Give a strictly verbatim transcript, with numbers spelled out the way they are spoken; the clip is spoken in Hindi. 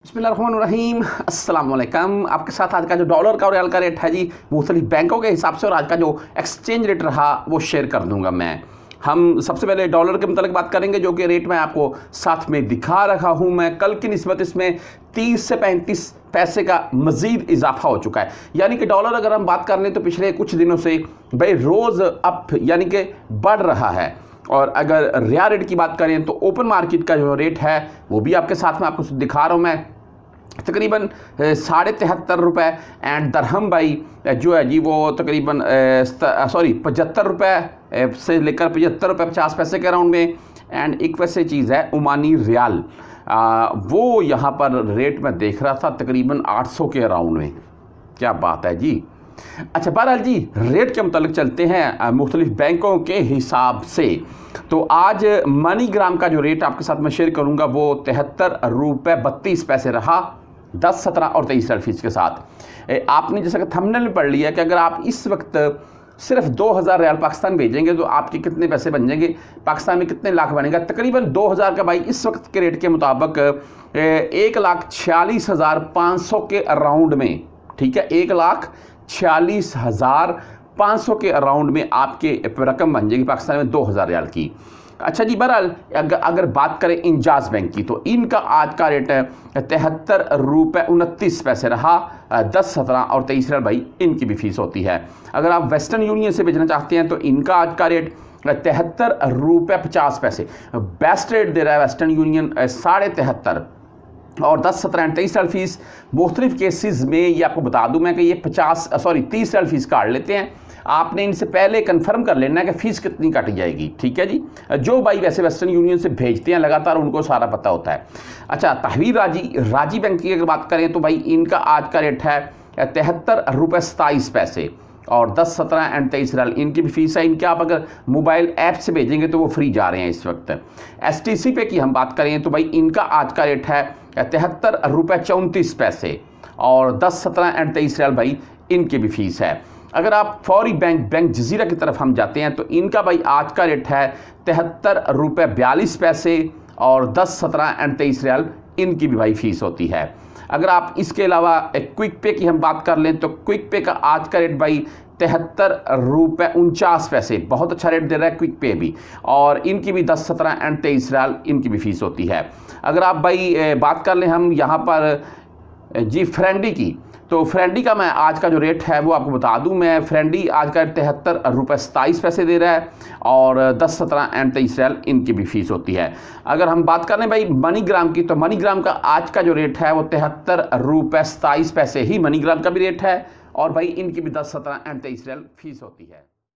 बिस्मिल्लाहिर्रहमानिर्रहीम, अस्सलाम वालेकुम। आपके साथ आज का जो डॉलर का और रियाल का रेट है जी मुख्तलिफ बैंकों के हिसाब से और आज का जो एक्सचेंज रेट रहा वो शेयर कर दूंगा मैं। हम सबसे पहले डॉलर के मुताबिक बात करेंगे जो कि रेट मैं आपको साथ में दिखा रहा हूं। मैं कल की निस्बत इसमें तीस से पैंतीस पैसे का मज़ीद इजाफा हो चुका है। यानी कि डॉलर अगर हम बात कर लें तो पिछले कुछ दिनों से भाई रोज़ अप यानी कि बढ़ रहा है। और अगर रियाल रेट की बात करें तो ओपन मार्केट का जो रेट है वो भी आपके साथ में आपको दिखा रहा हूँ मैं। तकरीबन साढ़े तिहत्तर रुपये एंड दरहम भाई जो है जी वो तकरीबन सॉरी पचहत्तर रुपये से लेकर पचहत्तर रुपये पचास पैसे के राउंड में। एंड एक वैसे चीज़ है ओमानी रियाल, आ, वो यहाँ पर रेट में देख रहा था तकरीबन आठ सौ के राउंड में। क्या बात है जी। अच्छा बहरहाल जी रेट के मुतालिक चलते हैं मुख्तलिफ बैंकों के हिसाब से। तो आज मनी ग्राम का जो रेट आपके साथ मैं शेयर करूंगा वो तिहत्तर रुपये बत्तीस पैसे रहा दस सत्रह और तेईस फीस के साथ। ए, आपने जैसा कि थंबनेल में पढ़ लिया कि अगर आप इस वक्त सिर्फ दो हज़ार रियाल पाकिस्तान भेजेंगे तो आपके कितने पैसे बन जाएंगे, पाकिस्तान में कितने लाख बनेगा। तकरीबन दो हज़ार का भाई इस वक्त के रेट के मुताबिक एक लाख छियालीस हज़ार पाँच सौ के अराउंड में, ठीक है, एक लाख छियालीस हज़ार पाँच सौ के अराउंड में आपके रकम बन जाएगी पाकिस्तान में दो हज़ार रियाल की। अच्छा जी बहरहाल अगर, अगर बात करें इंजाज बैंक की तो इनका आज का रेट है तिहत्तर रुपये उनतीस पैसे रहा दस सत्रह और तेईस रियाल भाई इनकी भी फीस होती है। अगर आप वेस्टर्न यूनियन से भेजना चाहते हैं तो इनका आज का रेट तिहत्तर रुपये पचास पैसे बेस्ट रेट दे रहा है वेस्टर्न यूनियन साढ़े तिहत्तर और दस सत्रह एंड तेईस साल फीस। मुख्तलिफ केसेस में ये आपको बता दूं मैं कि ये पचास सॉरी तीस साल फीस काट लेते हैं। आपने इनसे पहले कंफर्म कर लेना है कि फ़ीस कितनी काटी जाएगी, ठीक है जी। जो भाई वैसे वेस्टर्न यूनियन से भेजते हैं लगातार उनको सारा पता होता है। अच्छा तहवीर राजी राजी बैंक की अगर बात करें तो भाई इनका आज का रेट है तिहत्तर रुपये सताईस पैसे और दस सत्रह एंड तेईस रियाल इनकी भी फीस है। इनके आप अगर मोबाइल ऐप से भेजेंगे तो वो फ्री जा रहे हैं इस वक्त। एस टी सी पे की हम बात करें तो भाई इनका आज का रेट है तिहत्तर रुपये चौंतीस पैसे और दस सत्रह एंड तेईस रियाल भाई इनकी भी फीस है। अगर आप फौरी बैंक बैंक जजीरा की तरफ हम जाते हैं तो इनका भाई आज का रेट है तिहत्तर रुपये बयालीस पैसे और दस सत्रह एंड तेईस रियाल इनकी भी भाई फीस होती है। अगर आप इसके अलावा क्विक पे की हम बात कर लें तो क्विक पे का आज का रेट भाई तिहत्तर रुपये उनचास पैसे, बहुत अच्छा रेट दे रहा है क्विक पे भी, और इनकी भी दस सत्रह एंड तेईस रियाल इनकी भी फीस होती है। अगर आप भाई बात कर लें हम यहाँ पर जी फ्रेंडी की तो फ्रेंडी का मैं आज का जो रेट है वो आपको बता दूं मैं। फ्रेंडी आज का तिहत्तर रुपये सताईस पैसे दे रहा है और दस सत्रह एंड तेईस रियाल इनकी भी फीस होती है। अगर हम बात करें भाई मनी ग्राम की तो मनी ग्राम का आज का जो रेट है वो तिहत्तर रुपये सताईस पैसे ही मनी ग्राम का भी रेट है और भाई इनकी भी दस सत्रह एंड तेईस रियाल फीस होती है।